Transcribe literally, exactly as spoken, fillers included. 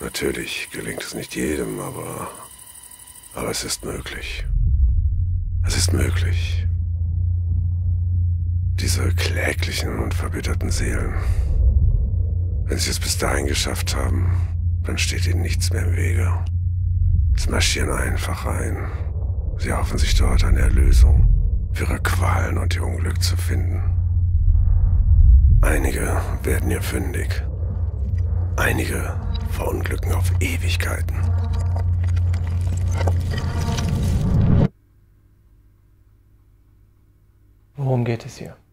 Natürlich gelingt es nicht jedem, aber, aber es ist möglich. Es ist möglich. Diese kläglichen und verbitterten Seelen, wenn sie es bis dahin geschafft haben, dann steht ihnen nichts mehr im Wege. Sie marschieren einfach ein. Sie hoffen sich dort eine Erlösung für ihre Qualen und ihr Unglück zu finden. Einige werden hier fündig. Einige verunglücken auf Ewigkeiten. Worum geht es hier?